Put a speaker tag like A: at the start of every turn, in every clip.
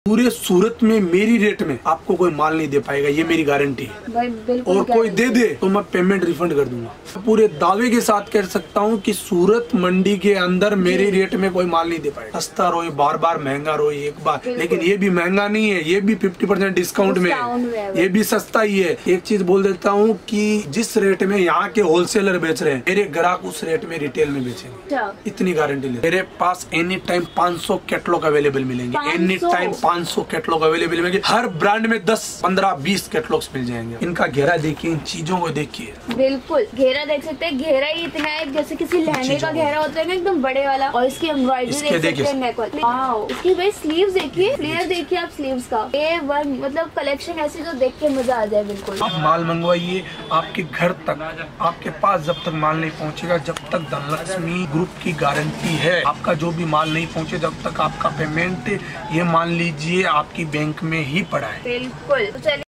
A: पूरे सूरत में मेरी रेट में आपको कोई माल नहीं दे पाएगा, ये मेरी गारंटी है। और कोई दे दे तो मैं पेमेंट रिफंड कर दूंगा। पूरे दावे के साथ कह सकता हूँ कि सूरत मंडी के अंदर मेरी रेट में कोई माल नहीं दे पाएगा। सस्ता रोए, बार बार महंगा रोए एक बार, लेकिन ये भी महंगा नहीं है, ये भी 50% डिस्काउंट में है, ये भी सस्ता ही है। एक चीज बोल देता हूँ कि जिस रेट में यहाँ के होलसेलर बेच रहे हैं, मेरे ग्राहक उस रेट में रिटेल में बेचेंगे, इतनी गारंटी ले। मेरे पास एनी टाइम 500 कैटलॉग अवेलेबल मिलेंगे, एनी टाइम 500 कैटलॉग अवेलेबल मिलेंगे। हर ब्रांड में 10, 15, 20 कैटलॉग्स मिल जाएंगे। इनका घेरा देखिए, इन चीजों को देखिए,
B: बिल्कुल घेरा देख सकते हैं। घेरा ही इतना है जैसे किसी लहंगे का घेरा होता है ना, एकदम बड़े वाला। और इसकी एम्ब्रॉयडरी देख सकते हैं, नेक वाली। इसकी भाई स्लीव्स देखिए, फ्लेयर देखिए आप स्लीव्स का। A1 मतलब कलेक्शन ऐसी जो देख के मजा आ जाए। बिल्कुल
A: आप माल मंगवाइए, आपके घर तक, आपके पास जब तक माल नहीं पहुंचेगा, जब तक धनलक्ष्मी ग्रुप की गारंटी है, आपका जो भी माल नहीं पहुंचे जब तक आपका पेमेंट, ये मान लीजिए आपकी बैंक में ही पड़ा है।
B: बिल्कुल। तो चलिए,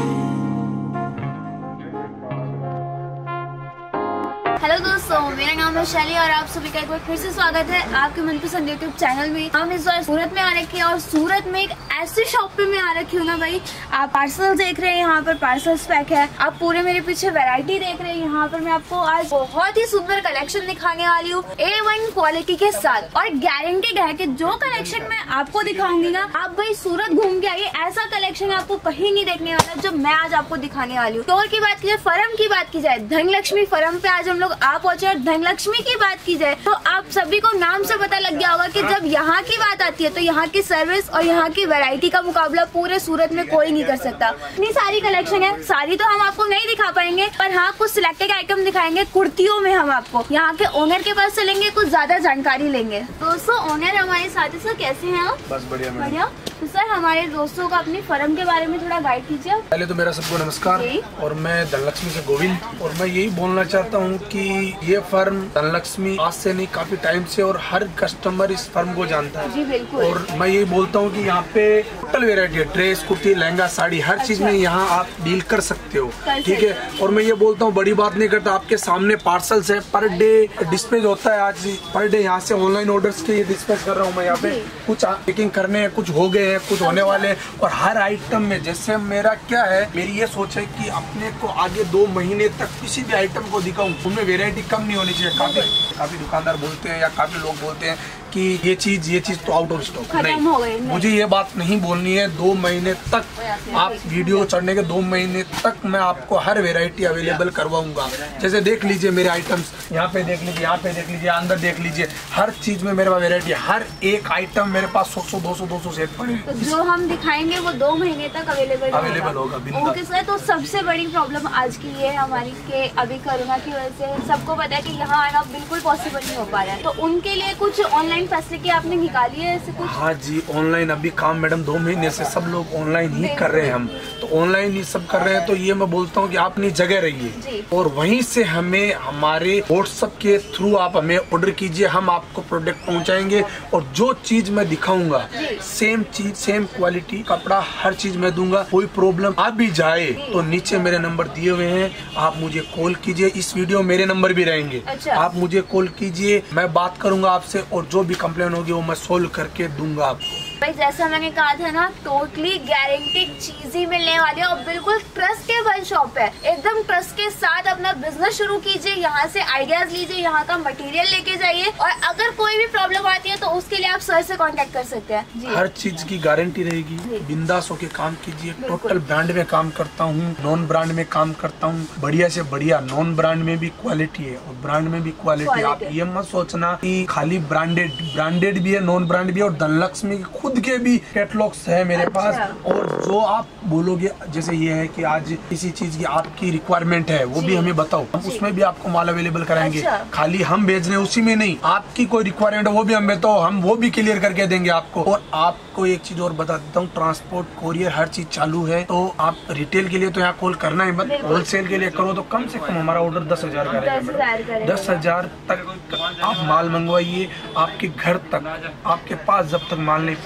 B: हेलो दोस्तों, मेरा नाम है शैली और आप सभी का एक बार फिर से स्वागत है आपके मनपसंद यूट्यूब चैनल में। हम इस बार सूरत में आ रखे हैं और सूरत में एक ऐसी शॉप पे मैं आ रखी हूँ ना भाई, आप पार्सल देख रहे हैं, यहाँ पर पार्सल्स पैक है। आप पूरे मेरे पीछे वैरायटी देख रहे हैं। यहाँ पर मैं आपको आज बहुत ही सुंदर कलेक्शन दिखाने वाली हूँ A1 क्वालिटी के साथ, और गारंटेड है कि जो कलेक्शन मैं आपको दिखाऊंगी ना, आप भाई सूरत घूम के आइए, ऐसा कलेक्शन आपको कहीं नहीं देखने वाला जो मैं आज आपको दिखाने वाली हूँ। स्टोर की बात की जाए, फर्म की बात की जाए, धनलक्ष्मी फर्म पे आज हम लोग आ पहुंचे। और धनलक्ष्मी की बात की जाए तो आप सभी को नाम से पता लग गया होगा कि जब यहाँ की बात आती है तो यहाँ की सर्विस और यहाँ की वैरायटी का मुकाबला पूरे सूरत में कोई नहीं कर सकता। इतनी सारी कलेक्शन है, सारी तो हम आपको नहीं दिखा पाएंगे, पर हाँ कुछ सिलेक्टेड आइटम दिखाएंगे। कुर्तियों में हम आपको यहाँ के ओनर के पास चलेंगे, कुछ ज्यादा जानकारी लेंगे। दोस्तों ओनर हमारे साथ, सर कैसे हैं आप?
A: बस बढ़िया
B: बढ़िया। तो सर हमारे दोस्तों को अपनी फर्म के बारे में थोड़ा गाइड कीजिए।
A: पहले तो मेरा सबको नमस्कार, और मैं धनलक्ष्मी से गोविंद, और मैं यही बोलना चाहता हूँ कि ये फर्म धनलक्ष्मी आज से नहीं, काफी टाइम से, और हर कस्टमर इस फर्म को जानता है।
B: जी बिल्कुल।
A: और मैं यही बोलता हूँ कि यहाँ पे टोटल वेरायटी है, ड्रेस, कुर्ती, लहंगा, साड़ी, हर चीज में यहाँ आप डील कर सकते हो, ठीक है। और मैं ये बोलता हूँ, बड़ी बात नहीं करता, आपके सामने पार्सल्स है, पर डे डिस्पैच होता है। आज पर डे यहाँ से ऑनलाइन ऑर्डर्स के ये डिस्पैच कर रहा हूँ मैं। यहाँ पे कुछ पैकिंग करने हैं, कुछ हो गए हैं, कुछ होने वाले हैं। और हर आइटम में, जैसे मेरा क्या है, मेरी ये सोच है कि अपने को आगे 2 महीने तक किसी भी आइटम को दिखाऊं, उनमें वेरायटी कम नहीं होनी चाहिए। काफी दुकानदार बोलते हैं या काफी लोग बोलते हैं कि ये चीज तो आउट ऑफ स्टॉक। नहीं, मुझे ये बात नहीं बोलनी है। 2 महीने तक आप वीडियो चढ़ने के 2 महीने तक मैं आपको हर वेरायटी अवेलेबल करवाऊंगा। जैसे देख लीजिए मेरे आइटम्स, यहाँ पे देख लीजिए, यहाँ पे देख लीजिए, अंदर देख लीजिए, हर चीज में मेरे पास वेरायटी है। हर एक आइटम मेरे पास 100, 200 सेट पड़े।
B: तो जो हम दिखाएंगे वो 2 महीने तक अवेलेबल होगा। ओके सर, तो सबसे बड़ी प्रॉब्लम आज की ये है हमारी कि अभी कोरोना की वजह से सबको पता है कि यहाँ आना बिल्कुल पॉसिबल नहीं हो पा रहा है, तो उनके लिए कुछ ऑनलाइन फैसिलिटी आपने निकाली है ऐसे कुछ?
A: हाँ जी, ऑनलाइन अभी काम मैडम 2 महीने से सब लोग ऑनलाइन ही कर रहे हैं। हम तो ऑनलाइन ही सब कर रहे हैं। तो ये मैं बोलता हूँ कि आप अपनी जगह रहिए, और वहीं से हमें हमारे व्हाट्सएप के थ्रू आप हमें ऑर्डर कीजिए, हम आपको प्रोडक्ट पहुँचाएंगे। और जो चीज मैं दिखाऊंगा, सेम चीज, सेम क्वालिटी, कपड़ा, हर चीज मैं दूंगा। कोई प्रॉब्लम आ भी जाए तो नीचे मेरे नंबर दिए हुए हैं, आप मुझे कॉल कीजिए। इस वीडियो में मेरे नंबर भी रहेंगे।
B: अच्छा।
A: आप मुझे कॉल कीजिए, मैं बात करूंगा आपसे, और जो भी कंप्लेन होगी वो मैं सोल्व करके दूंगा आपको।
B: भाई जैसा मैंने कहा था ना, टोटली गारंटेड चीज ही मिलने वाली है, और बिल्कुल ट्रस्टेबल शॉप है। एकदम ट्रस्ट के साथ अपना बिजनेस शुरू कीजिए, यहाँ से आइडियाज लीजिए, यहाँ का मटेरियल लेके जाइए, और अगर कोई भी प्रॉब्लम आती है तो उसके लिए आप सर से कांटेक्ट कर सकते हैं जी।
A: हर चीज की गारंटी रहेगी, बिंदास होके काम कीजिए। टोटल ब्रांड में काम करता हूँ, नॉन ब्रांड में काम करता हूँ, बढ़िया से बढ़िया। नॉन ब्रांड में भी क्वालिटी है और ब्रांड में भी क्वालिटी। आप ये मत सोचना कि खाली ब्रांडेड भी है, नॉन ब्रांड भी है, और धनलक्ष्मी खुद के भी कैटलॉग्स है मेरे पास। और जो आप बोलोगे, जैसे ये है कि आज किसी चीज की आपकी रिक्वायरमेंट है, वो भी हमें बताओ, हम उसमें भी आपको माल अवेलेबल कराएंगे। खाली हम भेज रहे हैं उसी में नहीं, आपकी कोई रिक्वायरमेंट है वो भी हम बताओ, हम वो भी क्लियर करके देंगे आपको। और आपको एक चीज और बता देता हूँ, ट्रांसपोर्ट, कोरियर, हर चीज चालू है। तो आप रिटेल के लिए तो यहाँ कॉल करना ही मत, होलसेल के लिए करो तो कम से कम हमारा ऑर्डर 10,000 का रहेगा। 10,000 तक आप माल मंगवाइए, आपके घर तक, आपके पास जब तक माल नहीं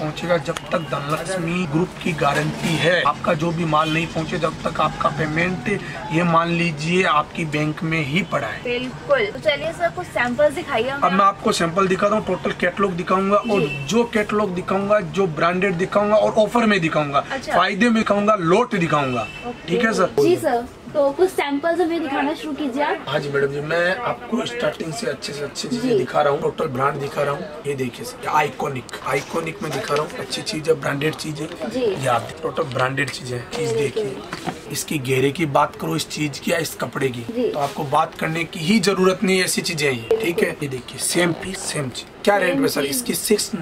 A: पहुंचेगा जब तक धनलक्ष्मी ग्रुप की गारंटी है। आपका जो भी माल नहीं पहुंचे जब तक आपका पेमेंट, ये मान लीजिए आपकी बैंक में ही पड़ा है।
B: बिल्कुल। तो चलिए सर कुछ सैंपल दिखाइए।
A: अब मैं आपको सैंपल दिखाता हूँ, टोटल कैटलॉग दिखाऊंगा और जो कैटलॉग दिखाऊंगा, जो ब्रांडेड दिखाऊंगा और ऑफर में दिखाऊंगा, फायदे में दिखाऊंगा, लोट दिखाऊंगा। ठीक है सर? जी
B: सर। तो कुछ सैंपल्स हमें दिखाना शुरू कीजिए आप।
A: हाँ जी मैडम जी, मैं आपको स्टार्टिंग से अच्छी चीजें दिखा रहा हूँ। टोटल ब्रांड दिखा रहा हूँ। ये देखिए आइकॉनिक में दिखा रहा हूँ। अच्छी चीज है, ब्रांडेड चीज है। ये आप टोटल ब्रांडेड चीज है। चीज देखिए, इसकी घेरे की बात करो इस चीज की या इस कपड़े की, तो आपको बात करने की ही जरूरत नहीं है। ऐसी चीजें ये ठीक है। ये देखिए सेम पीस सेम चीज। क्या रेट में सर? इसकी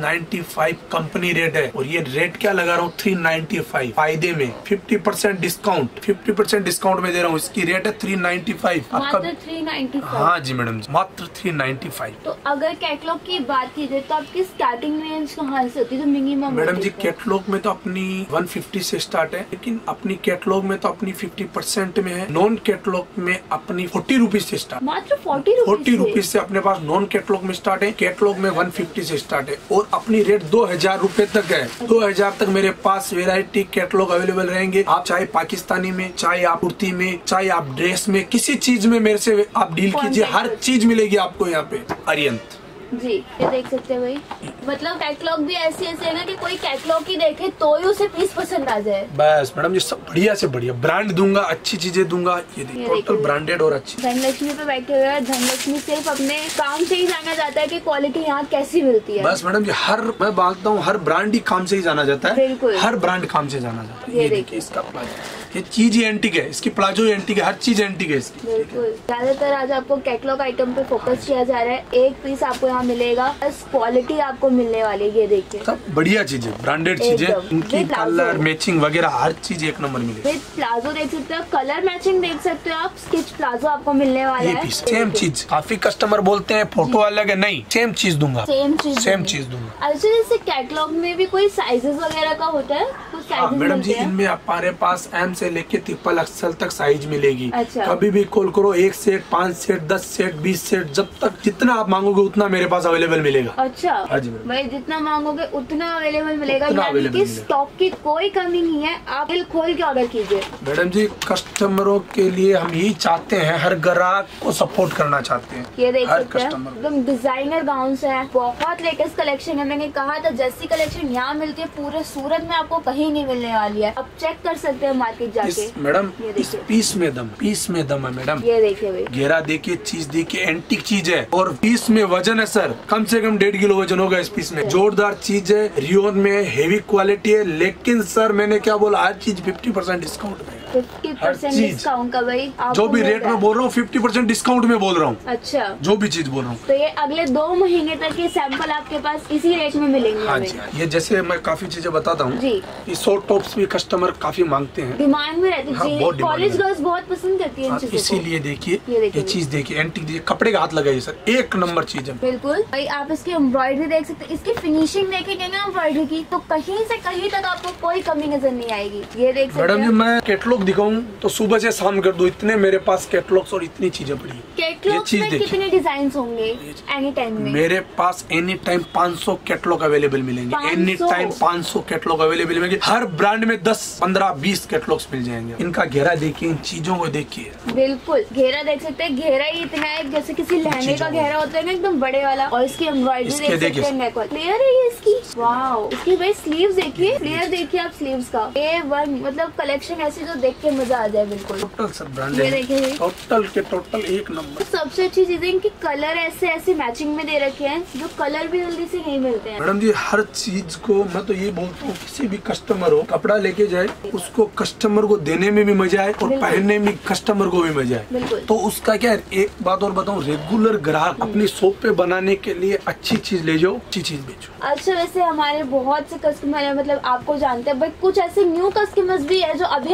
A: 695 कंपनी रेट है और ये रेट क्या लगा रहा हूँ 395 फायदे में 50% डिस्काउंट। 50% डिस्काउंट में दे रहा हूँ। इसकी रेट है 395।
B: आपका 395?
A: हाँ जी मैडम जी, मात्र 395।
B: तो अगर कैटलॉग की बात की जाए तो आपकी स्टार्टिंग रेंज कहाँ से होती है? तो मिनिमम
A: मैडम जी कैटलॉग में तो अपनी 150 से स्टार्ट है, लेकिन अपनी कैटलॉग में तो अपनी 50% में है। नॉन कैटलॉग में अपनी 40 रुपीज से स्टार्ट।
B: मात्र 40
A: रुपीज से अपने पास नॉन कैटलॉग में स्टार्ट है। कैटलॉग में 150 से स्टार्ट है और अपनी रेट 2000 रुपए तक है। 2000 तक मेरे पास वेराइटी कैटलॉग अवेलेबल रहेंगे। आप चाहे पाकिस्तानी में, चाहे आप कुर्ती में, चाहे आप ड्रेस में, किसी चीज में मेरे से आप डील कीजिए, हर चीज मिलेगी आपको यहाँ पे। अरियंत
B: जी, ये देख सकते हैं भाई। मतलब कैटलॉग भी ऐसे है ना कि कोई कैटलॉग ही देखे तो ही उसे पीस पसंद आ जाए। बस
A: मैडम ये सब बढ़िया से बढ़िया ब्रांड दूंगा, अच्छी चीजें दूंगा। ये टोटल ब्रांडेड और अच्छी।
B: धनलक्ष्मी पे बैठे हुए हैं। धनलक्ष्मी सिर्फ अपने काम से ही जाना जाता है कि क्वालिटी यहाँ कैसी मिलती है।
A: बस मैडम जी मैं बांटता हूँ, हर ब्रांड ही काम से ही जाना जाता है।
B: बिल्कुल,
A: हर ब्रांड काम से जाना जाता है। ये देखिए इसका प्लाजो, ये चीज ही एंटीक है। इसकी प्लाजो एंटीक है, हर चीज एंटीक है इसकी।
B: बिल्कुल। ज्यादातर आज आपको कैटलॉग आइटम पे फोकस किया जा रहा है। एक पीस आपको यहाँ मिलेगा, क्वालिटी आपको मिलने वाली है। ये देखिए
A: सब बढ़िया चीजें, ब्रांडेड चीजें, इनकी कलर मैचिंग वगैरह हर चीज एक नंबर मिलेगी।
B: विद प्लाजो देख सकते हो, कलर मैचिंग देख सकते हो आप। स्टिच प्लाजो आपको मिलने वाला है।
A: सेम चीज। काफी कस्टमर बोलते हैं फोटो अलग है, नहीं सेम चीज दूंगा। सेम चीज दूंगा।
B: अच्छा, जैसे कैटलॉग में भी कोई साइजेस वगैरह का होता है?
A: मैडम जी इनमें हमारे पास M से लेके ट्रिपल XL तक साइज मिलेगी। कभी भी कॉल करो, 1 सेट, 5 सेट, 10 सेट, 20 सेट, जब तक जितना आप मांगोगे उतना मेरे पास अवेलेबल मिलेगा।
B: अच्छा भाई, जितना मांगोगे उतना अवेलेबल मिलेगा। यानी कि स्टॉक की कोई कमी नहीं है। आप दिल खोल के ऑर्डर कीजिए। मैडम जी
A: कस्टमरों के लिए हम यही चाहते हैं, हर ग्राहक को सपोर्ट करना चाहते हैं।
B: ये देख सकते हैं एकदम डिजाइनर गाउन है, बहुत लेटेस्ट कलेक्शन है। मैंने कहा था जैसी कलेक्शन यहाँ मिलती है पूरे सूरत में आपको कहीं नहीं मिलने वाली है। आप चेक कर सकते हैं मार्केट जाके।
A: मैडम इस पीस में दम है मैडम।
B: ये देखिए भाई,
A: घेरा देखिए, चीज देखिए, एंटीक चीज है और पीस में वजन है सर, कम से कम 1.5 किलो वजन होगा इस पीस में। जोरदार चीज है, रियोन में हेवी क्वालिटी है। लेकिन सर मैंने क्या बोला, हर चीज 50% डिस्काउंट में।
B: 50% डिस्काउंट का भाई,
A: जो भी रेट में बोल रहा हूँ 50% डिस्काउंट में बोल रहा हूँ।
B: अच्छा,
A: जो भी चीज बोल रहा हूँ।
B: तो ये अगले 2 महीने तक ये सैंपल आपके पास इसी रेट में मिलेंगे।
A: हाँ जी, ये जैसे मैं काफी चीजें बताता हूँ जी। ये शॉर्ट टॉप्स भी कस्टमर काफी मांगते हैं,
B: डिमांड में रहती है। कॉलेज गर्ल्स बहुत पसंद करती है।
A: इसीलिए देखिए ये चीज देखिए, एंटीक देखिए, कपड़े का हाथ लगाइए सर, एक नंबर चीज है।
B: बिल्कुल भाई, आप इसकी एम्ब्रॉयडरी देख सकते हैं। इसकी फिनिशिंग देखेंगे ना एम्ब्रॉयडरी की, तो कहीं से कहीं तक आपको कोई कमी नजर नहीं आएगी। ये देख सकते हैं।
A: मैडम जी मैं कैटलॉग दिखाऊं तो सुबह से शाम कर दो, इतने मेरे पास कैटलॉग्स और इतनी चीजें पड़ी।
B: कैटलॉग में कितने डिजाइन होंगे एनी टाइम में?
A: मेरे पास एनी टाइम 500 कैटलॉग अवेलेबल मिलेंगे। एनी टाइम 500 कैटलॉग अवेलेबल मिलेंगे। हर ब्रांड में 10, 15, 20 कैटलॉग्स मिल जाएंगे। इनका घेरा देखिए, इन चीजों को देखिए।
B: बिल्कुल, घेरा देख सकते हैं। घेरा ही इतना है जैसे किसी लहंगे का घेरा होता है ना, एकदम बड़े वाला। और इसकी एम्ब्रॉयडरी देख सकते हैं, नेक वर्क क्लियर है ये इसकी। वाओ, इसकी भाई स्लीव्स देखिए, क्लियर देखिए आप स्लीव्स का। A1 मतलब कलेक्शन ऐसी जो देख के मजा आ जाए। बिल्कुल
A: टोटल सब ब्रांडेड, ये देखिए टोटल एक नंबर।
B: सबसे अच्छी चीज है इनकी कलर ऐसे मैचिंग में दे रखे हैं, जो कलर भी जल्दी से नहीं मिलते हैं।
A: मैडम जी हर चीज को मैं तो ये बोलता हूँ, किसी भी कस्टमर हो कपड़ा लेके जाए, उसको कस्टमर को देने में भी मजा आए और पहनने में कस्टमर को भी मजा आए। तो उसका क्या है, एक बात और बताऊँ, रेगुलर ग्राहक अपनी शॉप पे बनाने के लिए अच्छी चीज ले जाओ, अच्छी चीज बेचो।
B: अच्छा, वैसे हमारे बहुत से कस्टमर है, मतलब आपको जानते हैं, बट कुछ ऐसे न्यू कस्टमर्स भी है जो अभी हमसे नहीं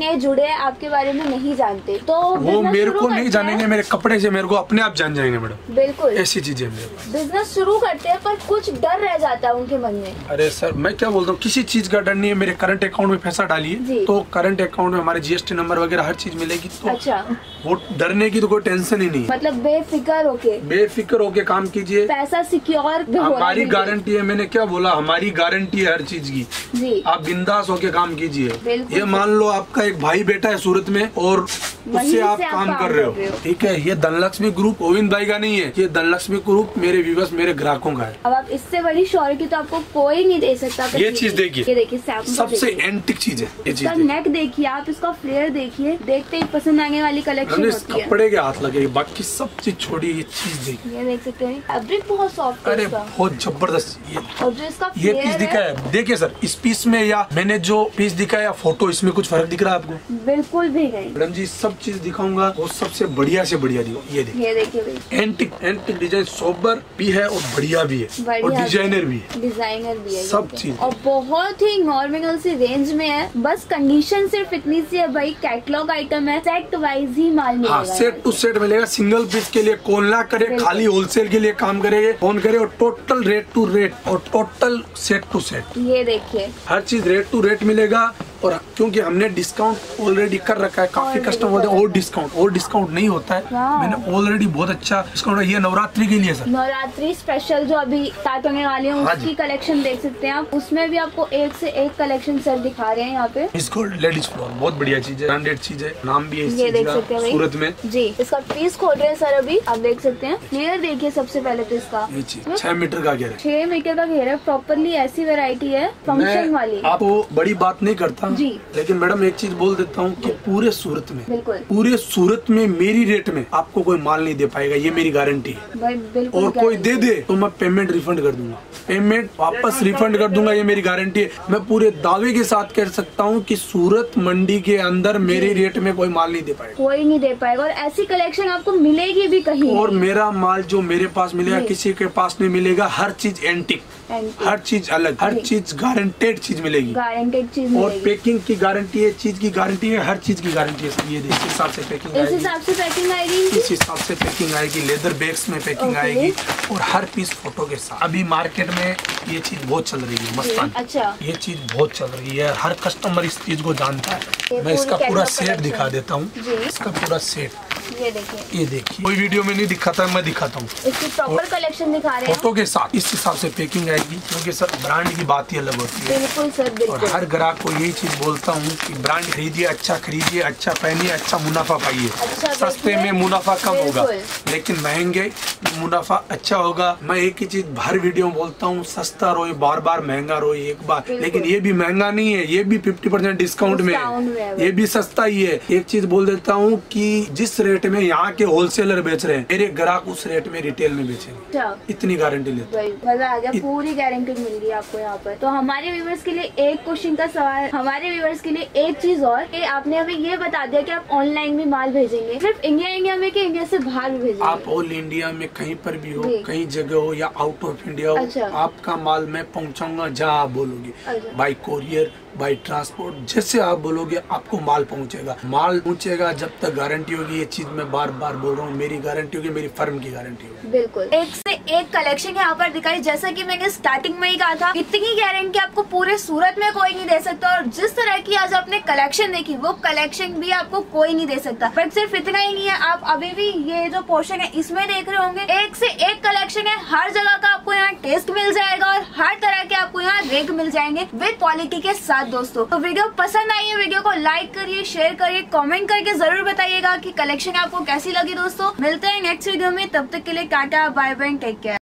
B: नए जुड़े हैं, आपके बारे में नहीं जानते, तो
A: वो मेरे को नहीं जानेंगे, मेरे कपड़े से मेरे को अपने आप जान जाएंगे मैडम।
B: बिल्कुल
A: ऐसी चीजें मेरे पास।
B: बिजनेस शुरू करते हैं पर कुछ डर रह जाता है उनके मन में।
A: अरे सर मैं क्या बोलता हूँ, किसी चीज का डर नहीं है। मेरे करंट अकाउंट में पैसा डालिए तो करंट अकाउंट में हमारे GST नंबर वगैरह हर चीज मिलेगी। तो
B: अच्छा,
A: वो डरने की तो कोई टेंशन ही नहीं है।
B: मतलब बेफिक्र होके
A: काम कीजिए,
B: पैसा सिक्योर।
A: हमारी गारंटी है। मैंने क्या बोला, हमारी गारंटी है हर चीज की जी। आप बिंदास होके काम कीजिए। ये मान लो आपका एक भाई बेटा है सूरत में और उससे आप काम कर रहे हो, ठीक है। ये धनलक्ष्मी ग्रुप गोविंद भाई का नहीं है, ये धनलक्ष्मी ग्रुप मेरे व्यूअर्स मेरे ग्राहकों का है।
B: अब आप इससे बड़ी श्योरिटी तो आपको कोई नहीं दे सकता।
A: ये चीज देखिए,
B: ये देखिए
A: सबसे एंटिक चीज है ये चीज।
B: नेक देखिए आप, इसका फ्लेयर देखिए, देखते ही पसंद आने वाली कलेक्शन होती है।
A: कपड़े के हाथ लगे, बाकी सब चीज छोड़िए। ये चीज देखिए,
B: ये देख सकते हैं फैब्रिक बहुत सॉफ्ट है।
A: अरे बहुत जबरदस्त।
B: और जो इसका
A: ये पीस दिखाया, देखिए सर इस पीस में या मैंने जो पीस दिखाया फोटो, इसमें कुछ फर्क दिख रहा है आपको?
B: बिल्कुल भी नहीं
A: मैडम जी, सब चीज दिखाऊंगा वो सबसे बढ़िया से बढ़िया दिखो। ये देखिए एंटिक डिजाइन, सोबर भी है और बढ़िया भी है और डिजाइनर भी है, सब चीज।
B: और बहुत ही नॉर्मल सी रेंज में है। बस कंडीशन सिर्फ इतनी सी है भाई, कैटलॉग आइटम है, सेट वाइज ही माल मिलेगा।
A: हाँ, सेट टू सेट मिलेगा। सिंगल पीस के लिए कौन ना करे, खाली होलसेल के लिए काम करेंगे कौन करे, और टोटल रेट टू रेट और टोटल सेट टू सेट।
B: ये देखिए
A: हर चीज रेट टू रेट मिलेगा। और क्योंकि हमने डिस्काउंट ऑलरेडी कर रखा है, काफी कस्टमर बोलते हैं और डिस्काउंट नहीं होता है। मैंने ऑलरेडी बहुत अच्छा डिस्काउंट। ये नवरात्रि के लिए सर, नवरात्रि
B: स्पेशल जो अभी स्टार्ट होने वाली है उसकी कलेक्शन देख सकते हैं आप। उसमें भी आपको एक से एक कलेक्शन सर दिखा रहे हैं यहाँ पे।
A: इसको लेडीज फ्लोर बहुत बढ़िया चीज है, ब्रांडेड चीज है, नाम भी है इस
B: ये देख सकते हैं
A: सूरत में
B: जी। इसका पीस खोल रहे हैं सर अभी, आप देख सकते हैं। फ्लेयर देखिए सबसे पहले तो इसका,
A: ये चीज 6 मीटर का घेरा,
B: 6 मीटर का घेरा प्रॉपरली। ऐसी वेरायटी है फंक्शन वाली।
A: आपको बड़ी बात नहीं करता
B: जी,
A: लेकिन मैडम एक चीज बोल देता हूँ कि पूरे सूरत में,
B: बिल्कुल
A: पूरे सूरत में मेरी रेट में आपको कोई माल नहीं दे पाएगा, ये मेरी गारंटी है। और कोई दे दे तो मैं पेमेंट रिफंड कर दूंगा, पेमेंट वापस रिफंड कर दूंगा, ये मेरी गारंटी है। मैं पूरे दावे के साथ कह सकता हूँ कि सूरत मंडी के अंदर मेरी रेट में कोई माल नहीं दे पाएगा,
B: कोई नहीं दे पाएगा। और ऐसी कलेक्शन आपको मिलेगी भी कहीं।
A: और मेरा माल जो मेरे पास मिलेगा किसी के पास नहीं मिलेगा। हर चीज एंटिक, हर चीज अलग, हर चीज गारंटेड चीज मिलेगी,
B: गारंटेड चीज।
A: और पैकिंग की गारंटी है, चीज की गारंटी है, हर चीज की गारंटी है। ये इस हिसाब से पैकिंग आएगी,
B: इस हिसाब से पैकिंग आएगी,
A: इस हिसाब से पैकिंग आएगी। लेदर बैग्स में पैकिंग आएगी और हर पीस फोटो के साथ। अभी मार्केट में ये चीज बहुत चल रही है, मस्तानी।
B: अच्छा,
A: ये चीज बहुत चल रही है, हर कस्टमर इस चीज को जानता है। मैं इसका पूरा सेट दिखा देता हूँ, इसका पूरा सेट।
B: ये देखिए
A: कोई वीडियो में नहीं दिखाता, मैं दिखाता हूँ।
B: इसकी प्रॉपर कलेक्शन दिखा रहे हैं
A: फोटो के साथ। इस हिसाब से पैकिंग आएगी, क्योंकि सर ब्रांड की बात ही अलग होती है।
B: बिल्कुल सर, बिल्कुल।
A: और हर ग्राहक को यही चीज बोलता हूँ कि ब्रांड खरीदिए, अच्छा खरीदिए, अच्छा पहनिए, अच्छा मुनाफा पाइए।
B: अच्छा,
A: सस्ते में मुनाफा कम होगा, लेकिन महंगे मुनाफा अच्छा होगा। मैं एक ही चीज हर वीडियो में बोलता हूँ, सस्ता रोए बार बार, महंगा रोए एक बार। लेकिन ये भी महंगा नहीं है, ये भी 50% डिस्काउंट में है, ये भी सस्ता ही है। एक चीज बोल देता हूँ कि जिस रेट में यहाँ के होलसेलर बेच रहे हैं, मेरे ग्राहक उस रेट में रिटेल में बेचेंगे। इतनी गारंटी लेते हैं।
B: मजा आ गया, पूरी गारंटी मिल रही है आपको यहाँ पर। तो हमारे व्यूवर्स के लिए एक क्वेश्चन का सवाल, हमारे व्यूवर्स के लिए एक चीज और कि आपने हमें ये बता दिया कि आप ऑनलाइन भी माल भेजेंगे, सिर्फ इंडिया में कि इंडिया से बाहर भी भेजेंगे? आप
A: ऑल इंडिया में कहीं पर भी हो, कहीं जगह हो या आउट ऑफ इंडिया हो।
B: अच्छा।
A: आपका माल मैं पहुँचाऊंगा जहाँ आप बोलोगे।
B: अच्छा।
A: बाई कोरियर, बाई ट्रांसपोर्ट, जैसे आप बोलोगे आपको माल पहुंचेगा। माल पहुंचेगा जब तक गारंटी होगी। ये चीज मैं बार बार बोल रहा हूँ, मेरी गारंटी होगी, मेरी फर्म की गारंटी होगी।
B: बिल्कुल, एक से एक कलेक्शन यहाँ पर दिखाई। जैसा कि मैंने स्टार्टिंग में ही कहा था, इतनी गारंटी आपको पूरे सूरत में कोई नहीं दे सकता। और जिस तरह की आज आपने कलेक्शन देखी, वो कलेक्शन भी आपको कोई नहीं दे सकता। बट सिर्फ इतना ही नहीं है, आप अभी भी ये जो पोर्शन है इसमें देख रहे होंगे, एक से एक कलेक्शन है। हर जगह का आपको यहाँ टेस्ट मिल जाएगा और हर तरह के आपको यहाँ रेट मिल जाएंगे विद क्वालिटी के साथ। दोस्तों, तो वीडियो पसंद आई है, वीडियो को लाइक करिए, शेयर करिए, कमेंट करके जरूर बताइएगा कि कलेक्शन आपको कैसी लगी। दोस्तों, मिलते हैं नेक्स्ट वीडियो में, तब तक के लिए tata, bye bye, take care.